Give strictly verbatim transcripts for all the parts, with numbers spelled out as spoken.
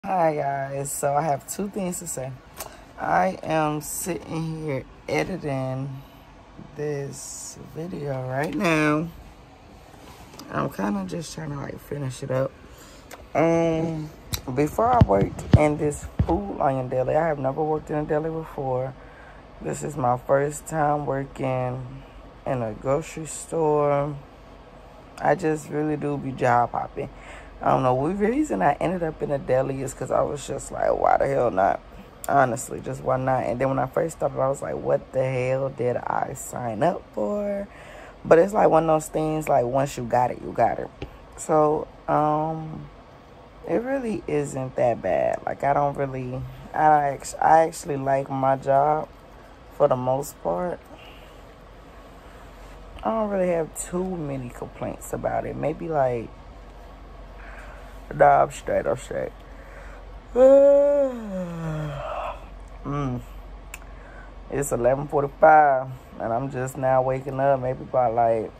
Hi guys, so I have two things to say. I am sitting here editing this video right now. I'm kind of just trying to like finish it up. Um, before I worked in this food line deli, I have never worked in a deli before. This is my first time working in a grocery store. I just really do be job hopping. I don't know. The reason I ended up in a deli is because I was just like, why the hell not? Honestly, just why not? And then when I first started, I was like, what the hell did I sign up for? But it's like one of those things, like once you got it, you got it. So, um, it really isn't that bad. Like, I don't really, I, I actually like my job for the most part. I don't really have too many complaints about it. Maybe like, nah, I'm straight, I'm straight. mm. It's eleven forty-five, and I'm just now waking up, maybe about like,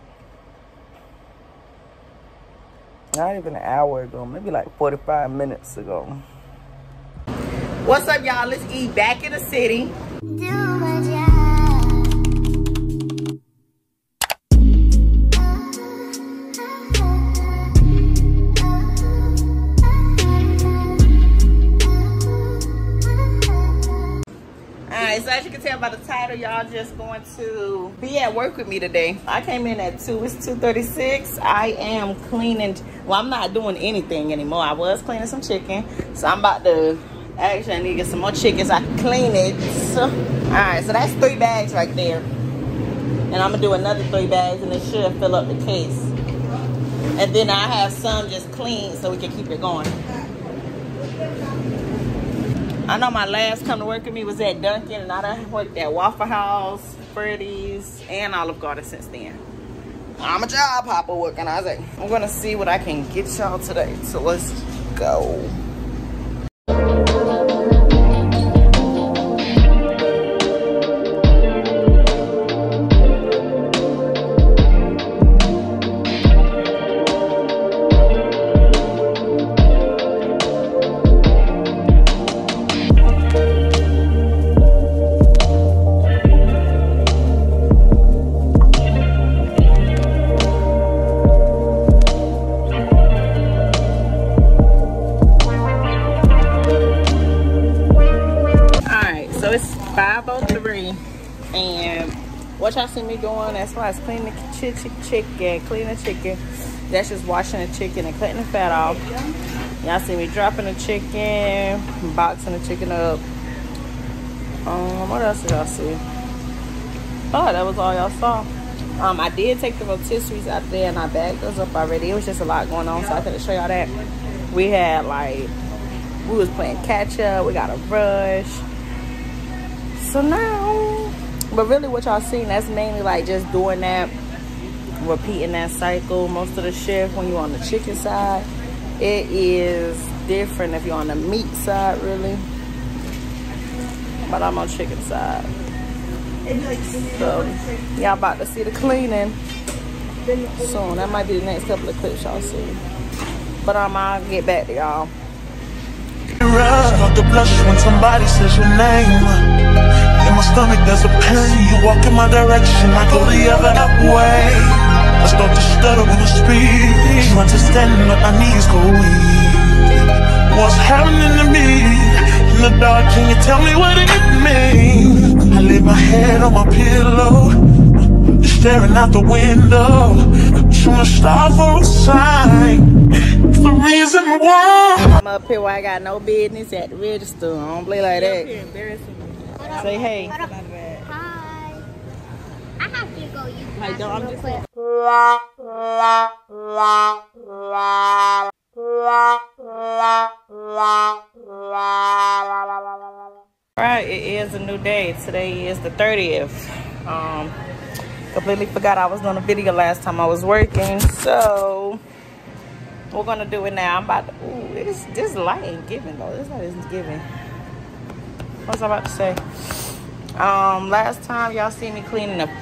not even an hour ago, maybe like forty-five minutes ago. What's up, y'all? Let's eat back in the city. Do my job. So as you can tell by the title, y'all just going to be at work with me today. I came in at two. It's two thirty-six. I am cleaning. Well, I'm not doing anything anymore. I was cleaning some chicken, so I'm about to actually I need to get some more chicken so I can clean it. So, all right, so that's three bags right there, and I'm gonna do another three bags, and it should fill up the case. And then I have some just clean so we can keep it going. I know my last come to work with me was at Dunkin', and I done worked at Waffle House, Freddy's, and Olive Garden since then. I'm a job hopper, what can I say? I'm gonna see what I can get y'all today, so let's go. five oh three, and what y'all see me doing as far as cleaning the ch ch chicken, cleaning the chicken, that's just washing the chicken and cutting the fat off. Y'all see me dropping the chicken, boxing the chicken up. Um, what else did y'all see? Oh, that was all y'all saw. Um, I did take the rotisseries out there and I bagged those up already. It was just a lot going on, so I couldn't show y'all that. We had like, we was playing catch up, we got a rush. So now, but really what y'all seen, that's mainly like just doing that, repeating that cycle most of the shift when you're on the chicken side. It is different if you're on the meat side, really. But I'm on chicken side. So, y'all about to see the cleaning soon. That might be the next couple of clips y'all see. But um, I'll get back to y'all. Start to blush when somebody says your name. In my stomach there's a pain. You walk in my direction, I go the other way. I start to stutter when I speak. You understand what my knees go weak. What's happening to me? In the dark, can you tell me what it means? I lay my head on my pillow, staring out the window, trying to stop for a sign. The reason why I'm up here where I got no business at the register. I don't play like that. Say hey. Hi. I have to go use the Hey, don't, I'm just quick. Alright, it is a new day. Today is the thirtieth. Um, completely forgot I was doing a video last time I was working, so we're gonna do it now. I'm about to, ooh, it's, this light ain't giving though. This light isn't giving. What was I about to say? Um, last time y'all see me cleaning the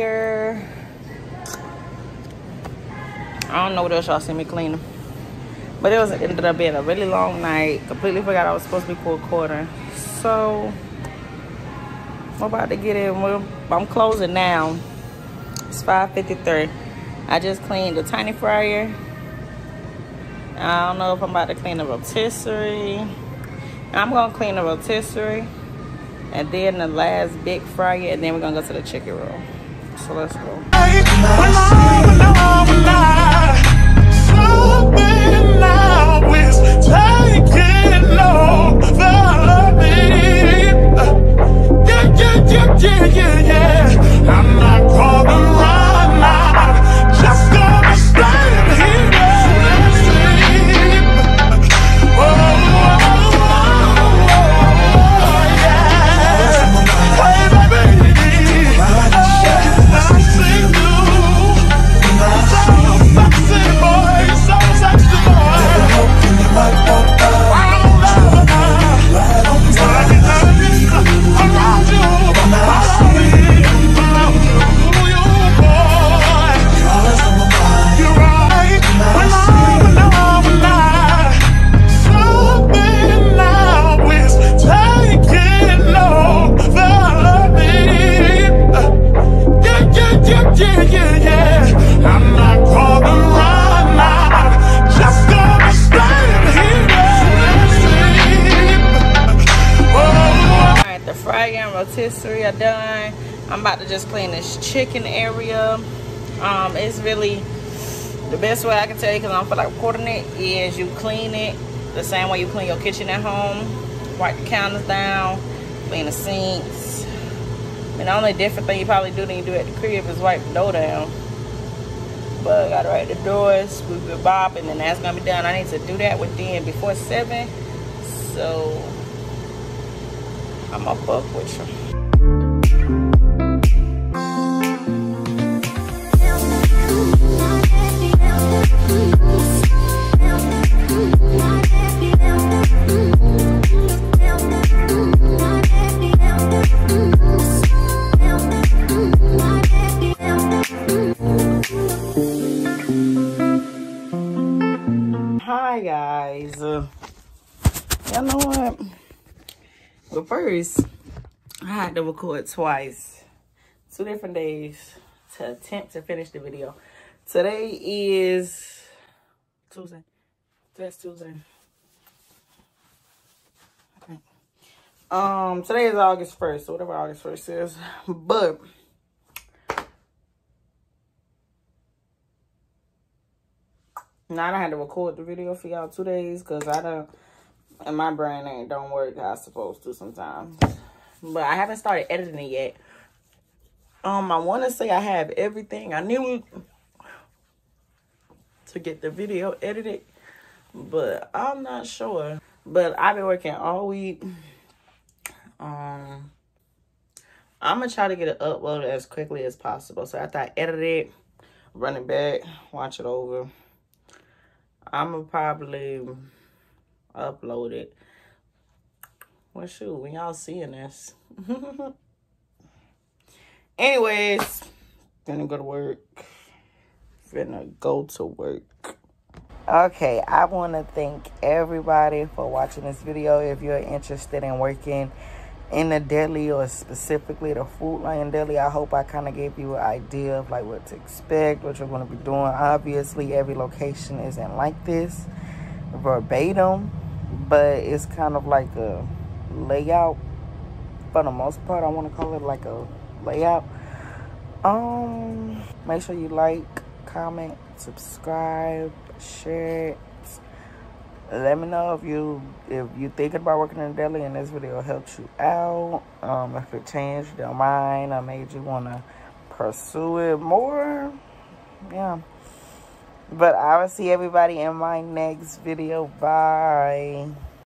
fryer. I don't know what else y'all see me cleaning. But it was ended up being a really long night. Completely forgot I was supposed to be recording. So I'm about to get in. I'm closing now. It's five fifty-three. I just cleaned the tiny fryer. I don't know if I'm about to clean the rotisserie. I'm gonna clean the rotisserie and then the last big fryer, and then we're gonna go to the chicken room. So let's go. Yeah, yeah, yeah. I'm not gonna run out. Just gonna stand here and sleep. Oh, oh, oh, oh, yeah. Hey, baby. I see you. So sexy, boy. So sexy, boy. I don't know. Around you. Yeah, yeah, yeah. I'm not gonna run out. Just gonna stand here and sleep. Oh. Alright, the fryer and rotisserie are done. I'm about to just clean this chicken area. Um, it's really the best way I can tell you, because I don't feel like recording it, is you clean it the same way you clean your kitchen at home. Wipe the counters down, clean the sinks. And the only different thing you probably do than you do at the crib is wipe the door down. But I gotta wipe the doors, sweep the mop, and then that's gonna be done. I need to do that within before seven. So I'm gonna fuck with you. Hi guys, uh, y'all know what? But first, I had to record twice, two different days to attempt to finish the video. Today is Tuesday. Today's Tuesday. Okay. Um, today is August first, so whatever August first is. But now I had to record the video for y'all two days because I don't, and my brain ain't don't work how it's supposed to sometimes. But I haven't started editing it yet. Um, I want to say I have everything I need to get the video edited, but I'm not sure. But I've been working all week. Um, I'm gonna try to get it uploaded as quickly as possible. So after I edit it, run it back, watch it over, I'm gonna probably upload it. Well, shoot, when y'all seeing this. Anyways, gonna go to work. Gonna go to work. Okay, I want to thank everybody for watching this video. If you're interested in working in the deli, or specifically the Food Lion deli, I hope I kind of gave you an idea of like what to expect, what you're going to be doing. Obviously, every location isn't like this verbatim, but it's kind of like a layout for the most part. I want to call it like a layout. Um, make sure you like, comment, subscribe, share it. Let me know if you if you thinking about working in a deli and this video helped you out. Um, if it changed your mind or made you want to pursue it more. Yeah. But I will see everybody in my next video. Bye.